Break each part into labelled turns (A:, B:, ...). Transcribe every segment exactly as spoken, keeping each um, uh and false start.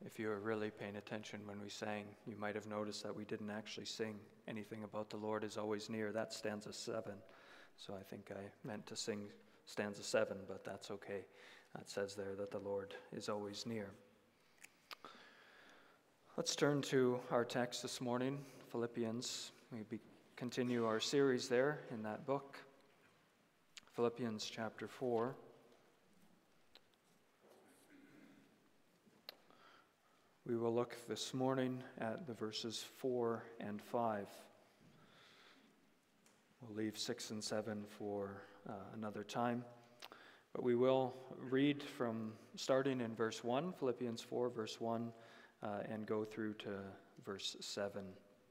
A: if you were really paying attention when we sang, you might have noticed that we didn't actually sing anything about the Lord is always near. That's stanza seven. So I think I meant to sing stanza seven, but that's okay. It says there that the Lord is always near. Let's turn to our text this morning, Philippians. We be, continue our series there in that book, Philippians chapter four. We will look this morning at the verses four and five. We'll leave six and seven for uh, another time. But we will read from starting in verse one, Philippians four, verse one, uh, and go through to verse seven.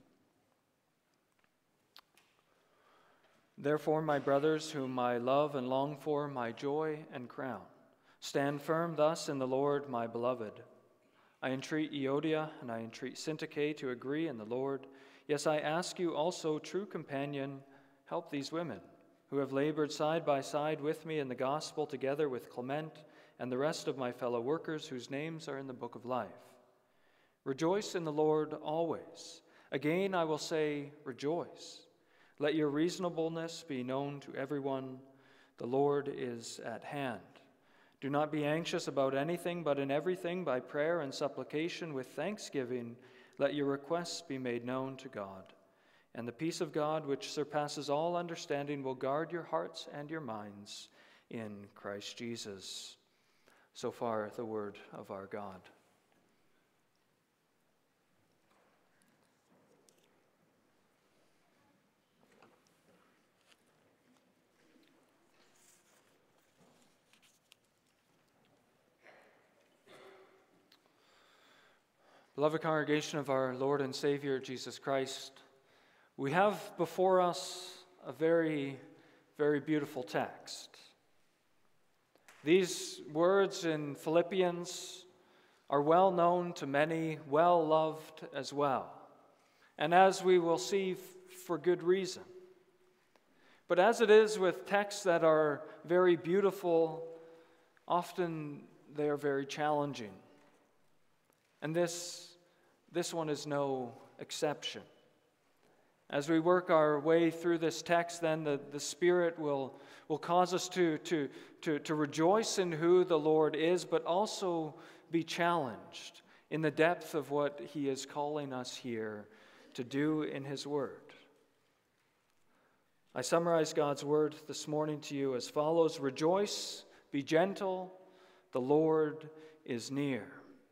A: Therefore, my brothers, whom I love and long for, my joy and crown, stand firm thus in the Lord, my beloved. I entreat Euodia and I entreat Syntyche to agree in the Lord. Yes, I ask you also, true companion, help these women, who have labored side by side with me in the gospel, together with Clement and the rest of my fellow workers whose names are in the book of life. Rejoice in the Lord always. Again I will say, rejoice. Let your reasonableness be known to everyone. The Lord is at hand. Do not be anxious about anything, but in everything by prayer and supplication with thanksgiving, let your requests be made known to God. And the peace of God, which surpasses all understanding, will guard your hearts and your minds in Christ Jesus. So far, the word of our God. Beloved congregation of our Lord and Savior, Jesus Christ, we have before us a very, very beautiful text. These words in Philippians are well known to many, well loved as well, and as we will see, for good reason. But as it is with texts that are very beautiful, often they are very challenging. And this, this one is no exception. As we work our way through this text, then the, the Spirit will, will cause us to, to, to, to rejoice in who the Lord is, but also be challenged in the depth of what He is calling us here to do in His Word. I summarize God's Word this morning to you as follows: Rejoice, be gentle, the Lord is near.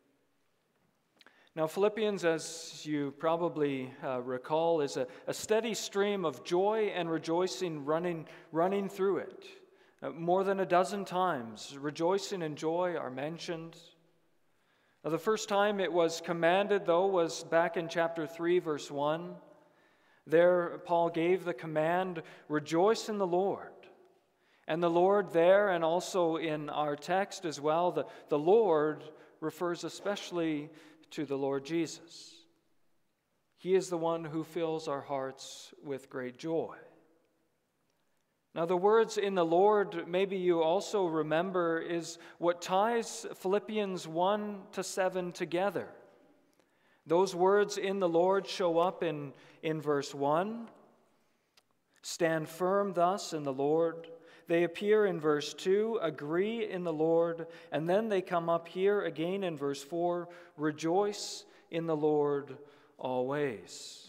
A: Now, Philippians, as you probably uh, recall, is a, a steady stream of joy and rejoicing running, running through it. Uh, more than a dozen times, rejoicing and joy are mentioned. Now, the first time it was commanded, though, was back in chapter three, verse one. There, Paul gave the command, rejoice in the Lord. And the Lord there, and also in our text as well, the, the Lord refers especially to the Lord Jesus. He is the one who fills our hearts with great joy. Now, the words in the Lord, maybe you also remember, is what ties Philippians one to seven together. Those words in the Lord show up in, in verse one. Stand firm thus in the Lord. They appear in verse two, agree in the Lord, and then they come up here again in verse four, rejoice in the Lord always.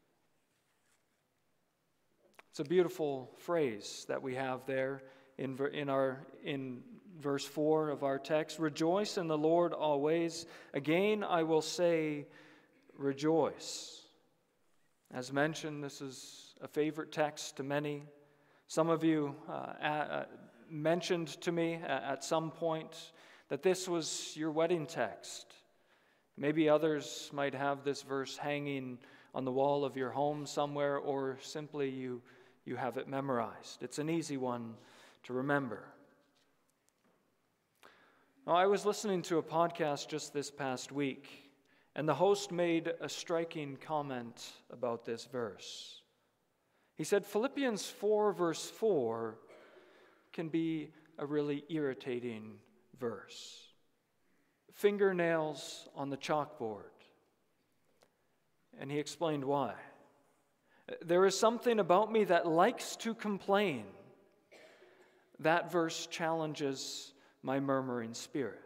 A: It's a beautiful phrase that we have there in, in, our, in verse four of our text. Rejoice in the Lord always. Again, I will say, rejoice. As mentioned, this is a favorite text to many. Some of you uh, uh, mentioned to me at some point that this was your wedding text. Maybe others might have this verse hanging on the wall of your home somewhere, or simply you, you have it memorized. It's an easy one to remember. Now, I was listening to a podcast just this past week, and the host made a striking comment about this verse. He said, Philippians four, verse four, can be a really irritating verse. fingernails on the chalkboard. And he explained why. There is something about me that likes to complain. That verse challenges my murmuring spirit.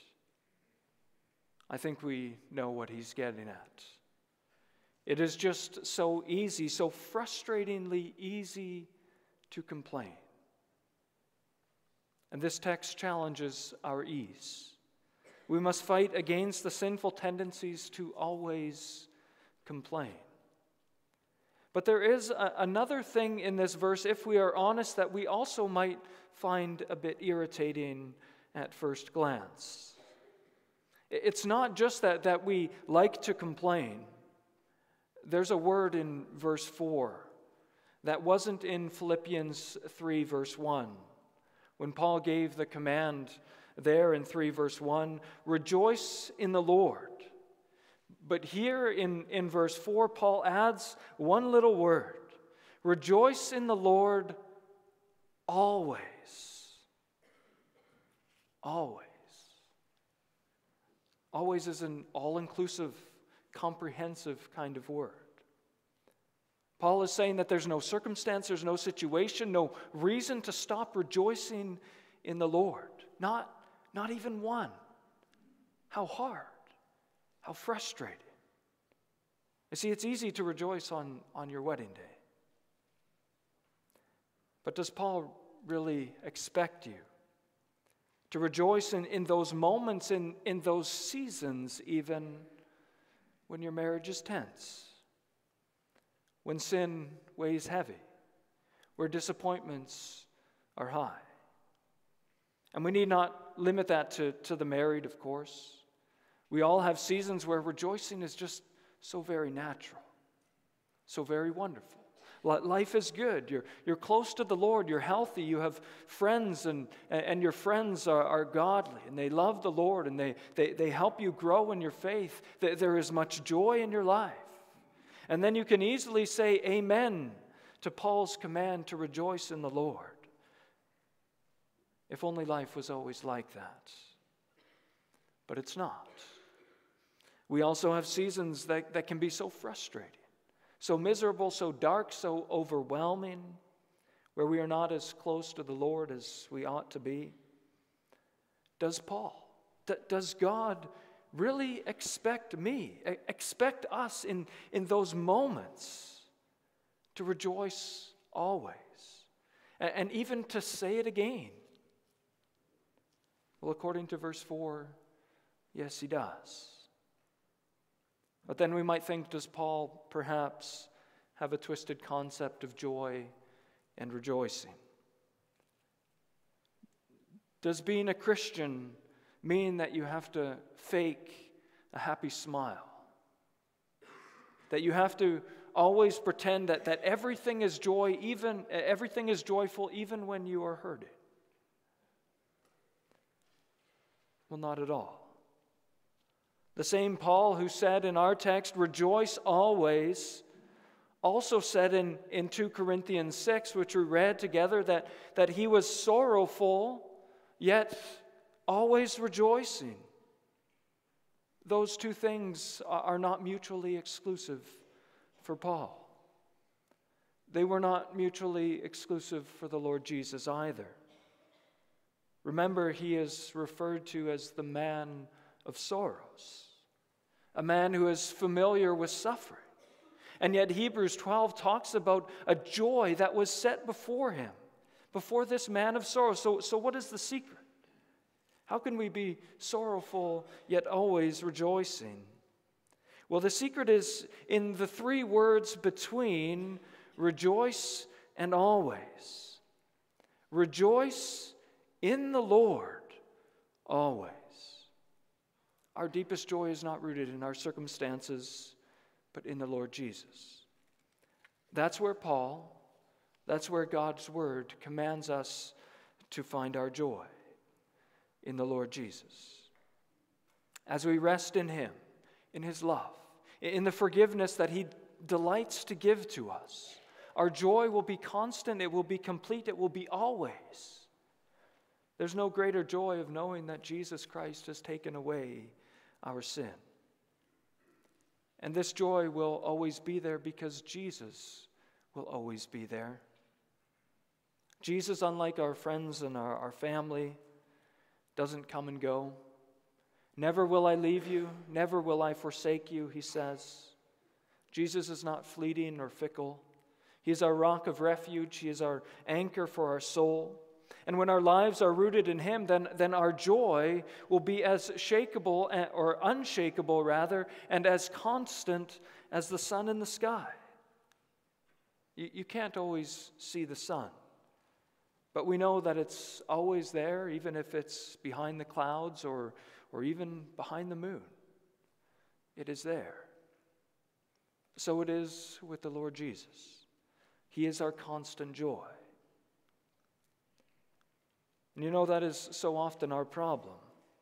A: I think we know what he's getting at. It is just so easy, so frustratingly easy to complain. And this text challenges our ease. We must fight against the sinful tendencies to always complain. But there is a, another thing in this verse, if we are honest, that we also might find a bit irritating at first glance. It's not just that, that we like to complain. There's a word in verse four that wasn't in Philippians three, verse one. When Paul gave the command there in three, verse one, rejoice in the Lord. But here in, in verse four, Paul adds one little word, rejoice in the Lord always. Always. Always is an all-inclusive, comprehensive kind of word. Paul is saying that there's no circumstance, there's no situation, no reason to stop rejoicing in the Lord. Not, not even one. How hard, how frustrating. You see, it's easy to rejoice on, on your wedding day. But does Paul really expect you to rejoice in, in those moments, in, in those seasons, even when your marriage is tense? When sin weighs heavy, where disappointments are high. And we need not limit that to, to the married, of course. We all have seasons where rejoicing is just so very natural, so very wonderful. Life is good. You're, you're close to the Lord. You're healthy. You have friends, and, and your friends are, are godly, and they love the Lord, and they, they, they help you grow in your faith. There is much joy in your life. And then you can easily say amen to Paul's command to rejoice in the Lord. If only life was always like that. But it's not. We also have seasons that, that can be so frustrating, so miserable, so dark, so overwhelming, where we are not as close to the Lord as we ought to be. Does Paul, d- does God really expect me, expect us in, in those moments to rejoice always, and, and even to say it again? Well, according to verse four, yes, he does. But then we might think, does Paul perhaps have a twisted concept of joy and rejoicing? Does being a Christian mean that you have to fake a happy smile? That you have to always pretend that, that everything is joy, even everything is joyful even when you are hurting? Well, not at all. The same Paul who said in our text, rejoice always, also said in, in two Corinthians six, which we read together, that, that he was sorrowful, yet always rejoicing. Those two things are not mutually exclusive for Paul. They were not mutually exclusive for the Lord Jesus either. Remember, he is referred to as the man of sorrows, a man who is familiar with suffering. And yet Hebrews twelve talks about a joy that was set before him, before this man of sorrows. So, so what is the secret? How can we be sorrowful yet always rejoicing? Well, the secret is in the three words between rejoice and always. Rejoice in the Lord always. Our deepest joy is not rooted in our circumstances, but in the Lord Jesus. That's where Paul, that's where God's word commands us to find our joy, in the Lord Jesus. As we rest in him, in his love, in the forgiveness that he delights to give to us, our joy will be constant, it will be complete, it will be always. There's no greater joy of knowing that Jesus Christ has taken away our sin. And this joy will always be there because Jesus will always be there. Jesus, unlike our friends and our, our family, doesn't come and go. Never will I leave you, never will I forsake you, he says. Jesus is not fleeting or fickle. He is our rock of refuge. He is our anchor for our soul. And when our lives are rooted in him, then, then our joy will be as shakeable, or unshakable rather, and as constant as the sun in the sky. You, you can't always see the sun, but we know that it's always there, even if it's behind the clouds or, or even behind the moon. It is there. So it is with the Lord Jesus. He is our constant joy. And you know, that is so often our problem.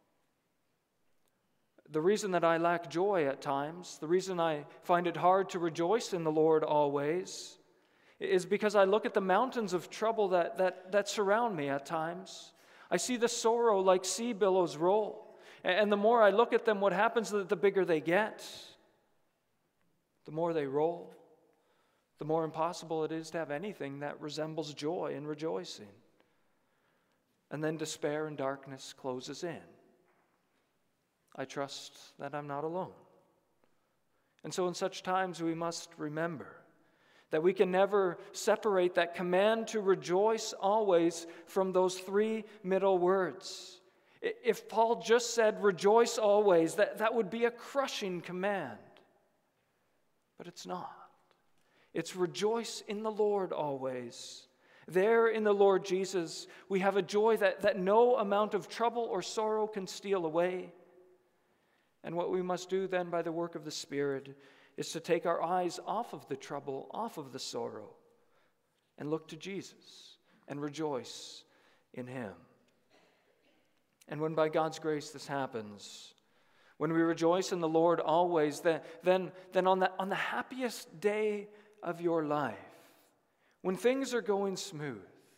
A: The reason that I lack joy at times, the reason I find it hard to rejoice in the Lord always, is because I look at the mountains of trouble that, that, that surround me at times. I see the sorrow like sea billows roll. And the more I look at them, what happens is the bigger they get. The more they roll, the more impossible it is to have anything that resembles joy and rejoicing. And then despair and darkness closes in. I trust that I'm not alone. And so in such times we must remember that we can never separate that command to rejoice always from those three middle words. If Paul just said rejoice always, that, that would be a crushing command. But it's not. It's rejoice in the Lord always. There in the Lord Jesus, we have a joy that, that no amount of trouble or sorrow can steal away. And what we must do then by the work of the Spirit is to take our eyes off of the trouble, off of the sorrow, and look to Jesus and rejoice in him. And when by God's grace this happens, when we rejoice in the Lord always, then, then, then on, the, on the happiest day of your life, when things are going smooth,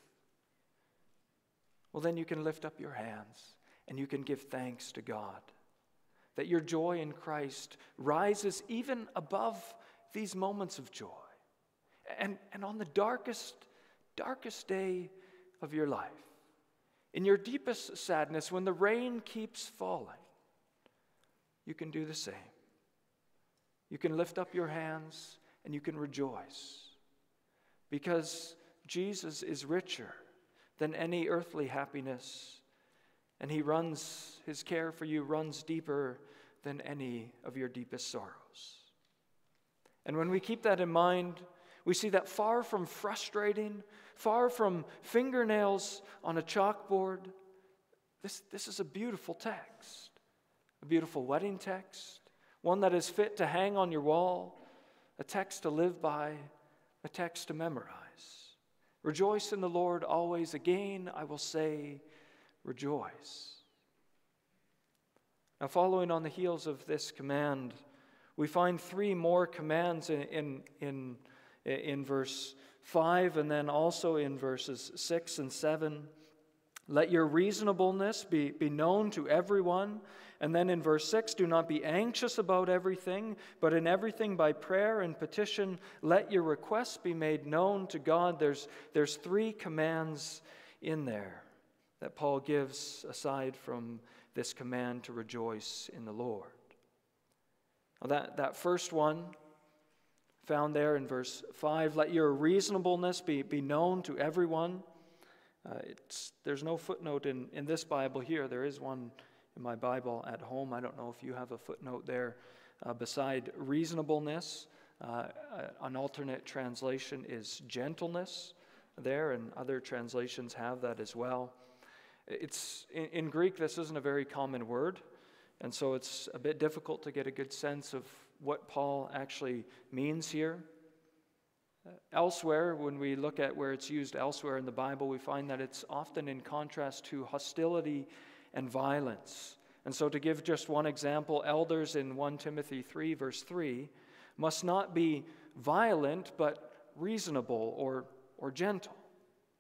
A: well, then you can lift up your hands and you can give thanks to God that your joy in Christ rises even above these moments of joy. And, and on the darkest, darkest day of your life, in your deepest sadness, when the rain keeps falling, you can do the same. You can lift up your hands and you can rejoice. Because Jesus is richer than any earthly happiness, and he runs, his care for you runs deeper than any of your deepest sorrows. And when we keep that in mind, we see that far from frustrating, far from fingernails on a chalkboard, this, this is a beautiful text, a beautiful wedding text, one that is fit to hang on your wall, a text to live by, a text to memorize. Rejoice in the Lord always. Again, I will say, rejoice. Now, following on the heels of this command, we find three more commands in, in, in, in verse five and then also in verses six and seven. Let your reasonableness be, be known to everyone. And then in verse six, do not be anxious about everything, but in everything by prayer and petition, let your requests be made known to God. There's, there's three commands in there that Paul gives aside from this command to rejoice in the Lord. Now that, that first one, found there in verse five, let your reasonableness be, be known to everyone. Uh, it's, there's no footnote in, in this Bible here. There is one in my Bible at home. I don't know if you have a footnote there uh, beside reasonableness. Uh, an alternate translation is gentleness there, and other translations have that as well. It's in, in Greek, this isn't a very common word, and so it's a bit difficult to get a good sense of what Paul actually means here. Elsewhere, when we look at where it's used elsewhere in the Bible, we find that it's often in contrast to hostility and violence. And so to give just one example, elders in First Timothy three, verse three, must not be violent, but reasonable or, or gentle.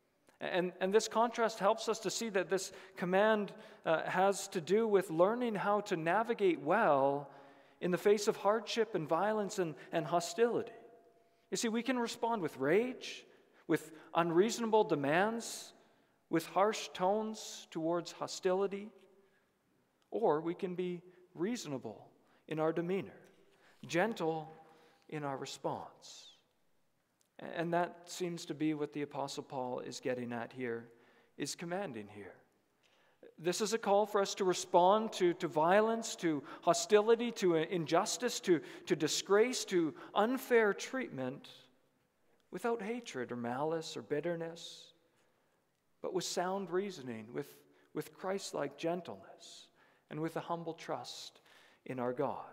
A: And, and this contrast helps us to see that this command uh, has to do with learning how to navigate well in the face of hardship and violence and, and hostility. You see, we can respond with rage, with unreasonable demands, with harsh tones towards hostility, or we can be reasonable in our demeanor, gentle in our response. And that seems to be what the Apostle Paul is getting at here, is commanding here. This is a call for us to respond to, to violence, to hostility, to injustice, to, to disgrace, to unfair treatment without hatred or malice or bitterness, but with sound reasoning, with, with Christ-like gentleness, and with a humble trust in our God.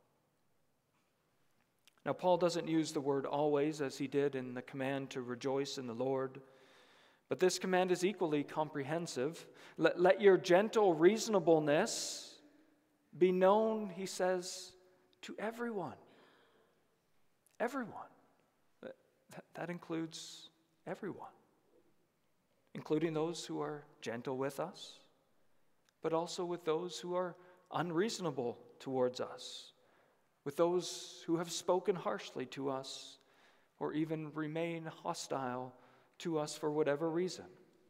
A: Now, Paul doesn't use the word always as he did in the command to rejoice in the Lord, but this command is equally comprehensive. Let, let your gentle reasonableness be known, he says, to everyone. Everyone. That, that includes everyone, including those who are gentle with us, but also with those who are unreasonable towards us, with those who have spoken harshly to us or even remain hostile to us for whatever reason.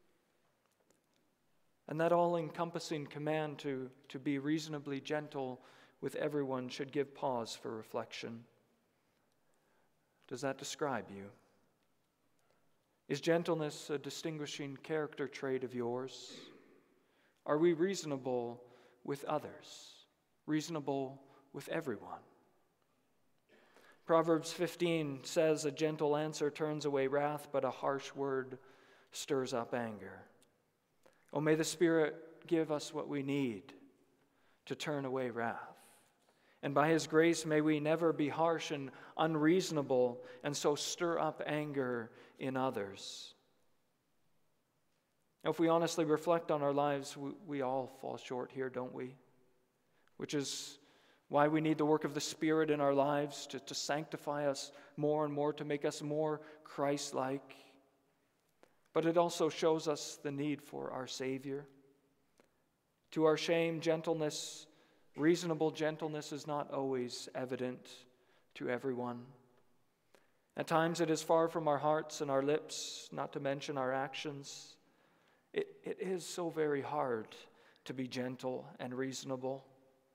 A: And that all-encompassing command to, to be reasonably gentle with everyone should give pause for reflection. Does that describe you? Is gentleness a distinguishing character trait of yours? Are we reasonable with others? Reasonable with everyone? Proverbs fifteen says, a gentle answer turns away wrath, but a harsh word stirs up anger. Oh, may the Spirit give us what we need to turn away wrath. And by His grace, may we never be harsh and unreasonable and so stir up anger in others. Now, if we honestly reflect on our lives, we, we all fall short here, don't we? Which is why we need the work of the Spirit in our lives to, to sanctify us more and more, to make us more Christ-like. But it also shows us the need for our Savior. To our shame, gentleness, reasonable gentleness is not always evident to everyone. At times it is far from our hearts and our lips, not to mention our actions. It, it is so very hard to be gentle and reasonable.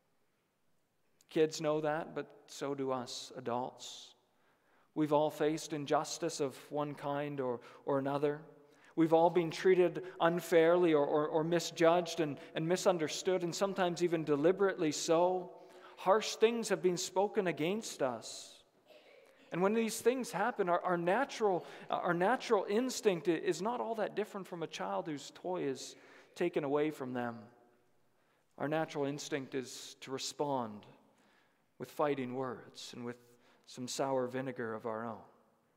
A: Kids know that, but so do us adults. We've all faced injustice of one kind or, or another. We've all been treated unfairly or, or, or misjudged and, and misunderstood, and sometimes even deliberately so. Harsh things have been spoken against us. And when these things happen, our, our, natural, our natural instinct is not all that different from a child whose toy is taken away from them. Our natural instinct is to respond with fighting words and with some sour vinegar of our own.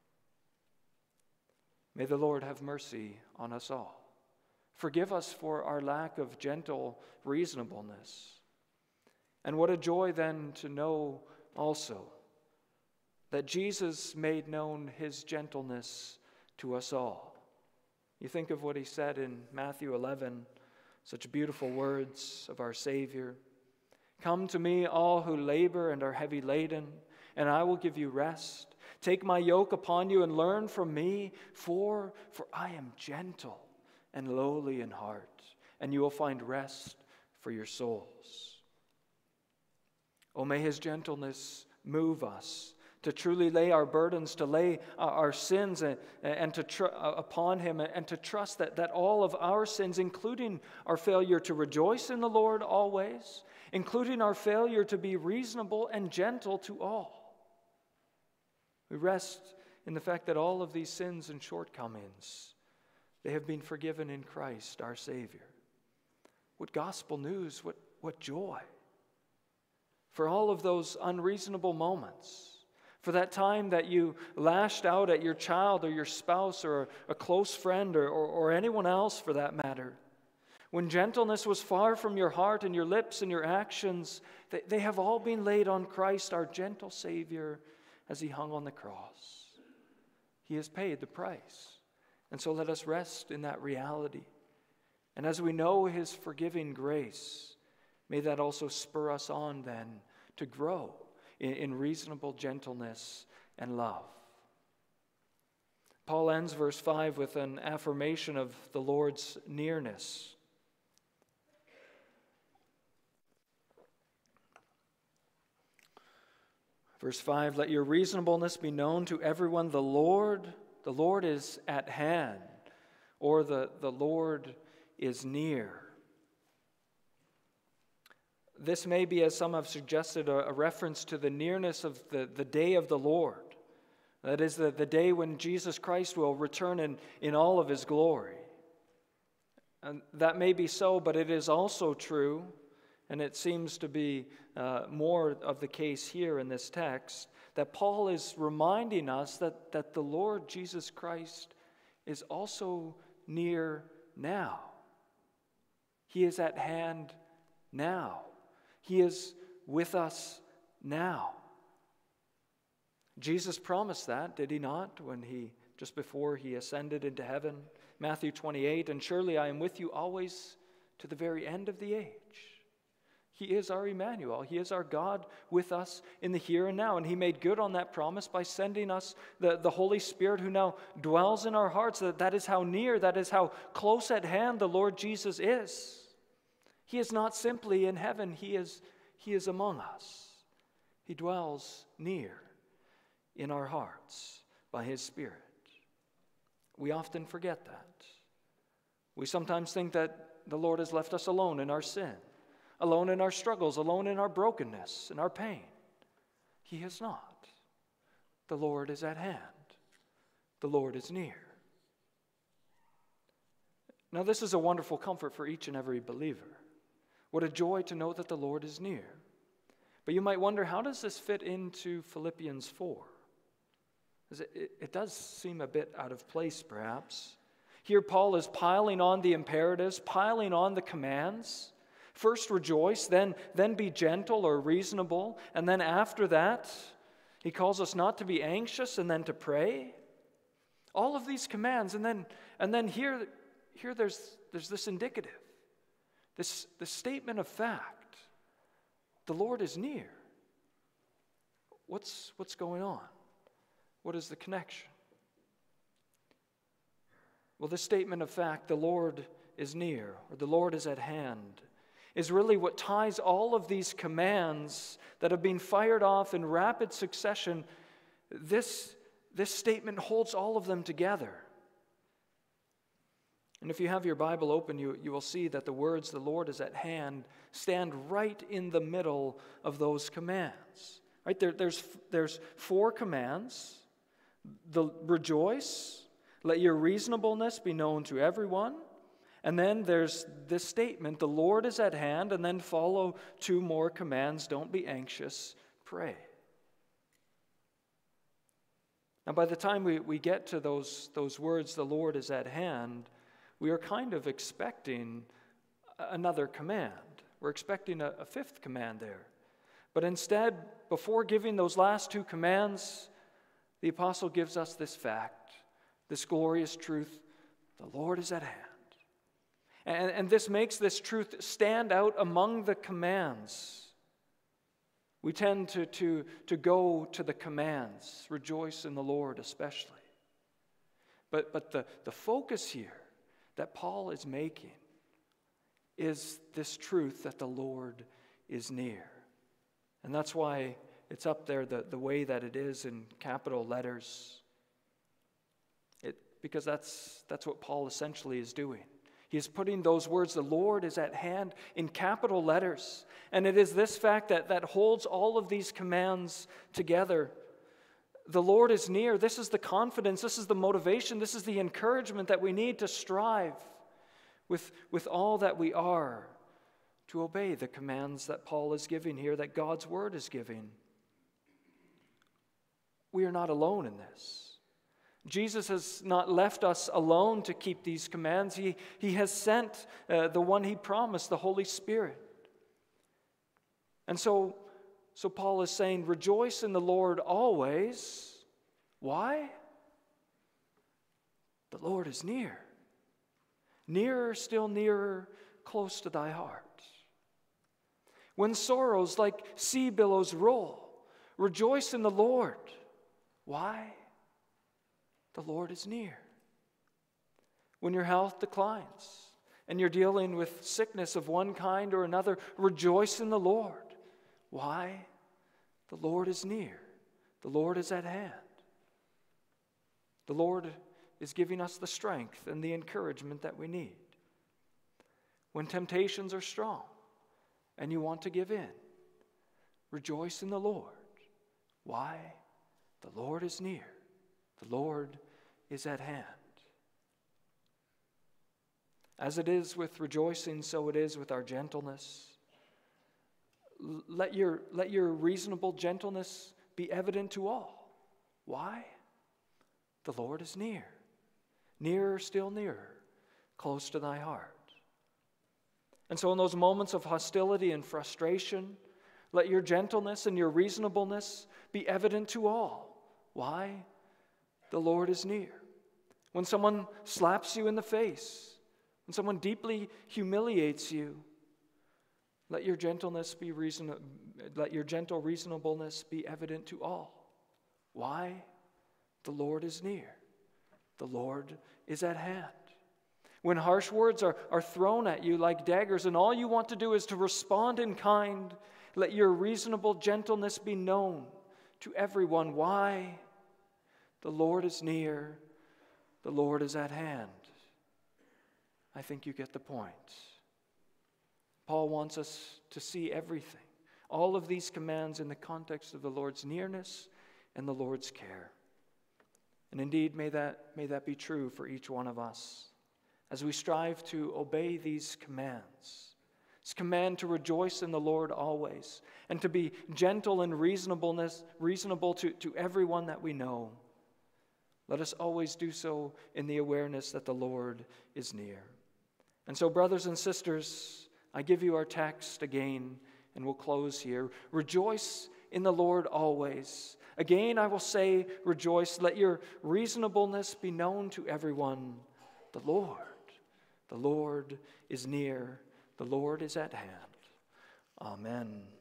A: May the Lord have mercy on us all. Forgive us for our lack of gentle reasonableness. And what a joy then to know also that Jesus made known His gentleness to us all. You think of what He said in Matthew eleven, such beautiful words of our Savior. Come to me, all who labor and are heavy laden, and I will give you rest. Take my yoke upon you and learn from me, for, for I am gentle and lowly in heart, and you will find rest for your souls. Oh, may His gentleness move us to truly lay our burdens, to lay our sins and, and to tr- upon Him, and to trust that, that all of our sins, including our failure to rejoice in the Lord always, including our failure to be reasonable and gentle to all, we rest in the fact that all of these sins and shortcomings, they have been forgiven in Christ, our Savior. What gospel news, what, what joy. For all of those unreasonable moments, for that time that you lashed out at your child or your spouse or a close friend or, or, or anyone else for that matter, when gentleness was far from your heart and your lips and your actions, they, they have all been laid on Christ, our gentle Savior, as He hung on the cross. He has paid the price, And so let us rest in that reality. And as we know his forgiving grace, may that also spur us on then to grow in, in reasonable gentleness and love. Paul ends verse five with an affirmation of the Lord's nearness. Verse five, let your reasonableness be known to everyone. The Lord, the Lord is at hand, or the, the Lord is near. This may be, as some have suggested, a, a reference to the nearness of the, the day of the Lord. That is the, the day when Jesus Christ will return in, in all of his glory. And that may be so, but it is also true, and it seems to be uh, more of the case here in this text, that Paul is reminding us that, that the Lord Jesus Christ is also near now. He is at hand now. He is with us now. Jesus promised that, did he not, when he, just before he ascended into heaven? Matthew twenty-eight, and surely I am with you always to the very end of the age. He is our Emmanuel. He is our God with us in the here and now. And he made good on that promise by sending us the, the Holy Spirit who now dwells in our hearts. That, that is how near, that is how close at hand the Lord Jesus is. He is not simply in heaven. He is, he is among us. He dwells near in our hearts by his Spirit. We often forget that. We sometimes think that the Lord has left us alone in our sin, alone in our struggles, alone in our brokenness and our pain. He has not. The Lord is at hand. The Lord is near. Now, this is a wonderful comfort for each and every believer. What a joy to know that the Lord is near. But you might wonder, how does this fit into Philippians four? It, it does seem a bit out of place, perhaps. Here Paul is piling on the imperatives, piling on the commands. First rejoice, then, then be gentle or reasonable, and then after that, he calls us not to be anxious and then to pray. All of these commands, and then and then here, here there's, there's this indicative, this, this statement of fact. The Lord is near. What's, what's going on? What is the connection? Well, this statement of fact, the Lord is near, or the Lord is at hand, is really what ties all of these commands that have been fired off in rapid succession. This, this statement holds all of them together. And if you have your Bible open, you, you will see that the words, the Lord is at hand, stand right in the middle of those commands. Right? There, there's, there's four commands. The rejoice, let your reasonableness be known to everyone. And then there's this statement, the Lord is at hand, and then follow two more commands, don't be anxious, pray. Now by the time we, we get to those, those words, the Lord is at hand, we are kind of expecting another command. We're expecting a, a fifth command there. But instead, before giving those last two commands, the apostle gives us this fact, this glorious truth, the Lord is at hand. And, and this makes this truth stand out among the commands. We tend to, to, to go to the commands, rejoice in the Lord especially. But, but the, the focus here that Paul is making is this truth that the Lord is near. And that's why it's up there the, the way that it is in capital letters. It, because that's, that's what Paul essentially is doing. He is putting those words, the Lord is at hand, in capital letters. And it is this fact that, that holds all of these commands together. The Lord is near. This is the confidence, this is the motivation, this is the encouragement that we need to strive with, with all that we are to obey the commands that Paul is giving here, that God's word is giving. We are not alone in this. Jesus has not left us alone to keep these commands. He, he has sent uh, the one he promised, the Holy Spirit. And so, so Paul is saying, rejoice in the Lord always. Why? the Lord is near. Nearer, still nearer, close to thy heart. When sorrows like sea billows roll, rejoice in the Lord. Why? The Lord is near. When your health declines and you're dealing with sickness of one kind or another, rejoice in the Lord. Why? The Lord is near. The Lord is at hand. The Lord is giving us the strength and the encouragement that we need. When temptations are strong and you want to give in, rejoice in the Lord. Why? The Lord is near. The Lord is at hand. As it is with rejoicing, so it is with our gentleness. Let your, let your reasonable gentleness be evident to all. Why? The Lord is near. Nearer, still nearer, close to thy heart. And so in those moments of hostility and frustration, let your gentleness and your reasonableness be evident to all. Why? The Lord is near. When someone slaps you in the face, when someone deeply humiliates you, let your gentleness be reason, let your gentle reasonableness be evident to all. Why? The Lord is near. The Lord is at hand. When harsh words are, are thrown at you like daggers and all you want to do is to respond in kind, let your reasonable gentleness be known to everyone. Why? The Lord is near. The Lord is at hand. I think you get the point. Paul wants us to see everything, all of these commands in the context of the Lord's nearness and the Lord's care. And indeed, may that, may that be true for each one of us as we strive to obey these commands. This command to rejoice in the Lord always and to be gentle and reasonableness, reasonable to, to everyone that we know. Let us always do so in the awareness that the Lord is near. And so, brothers and sisters, I give you our text again, and we'll close here. Rejoice in the Lord always. Again, I will say, rejoice. Let your reasonableness be known to everyone. The Lord, the Lord is near. The Lord is at hand. Amen.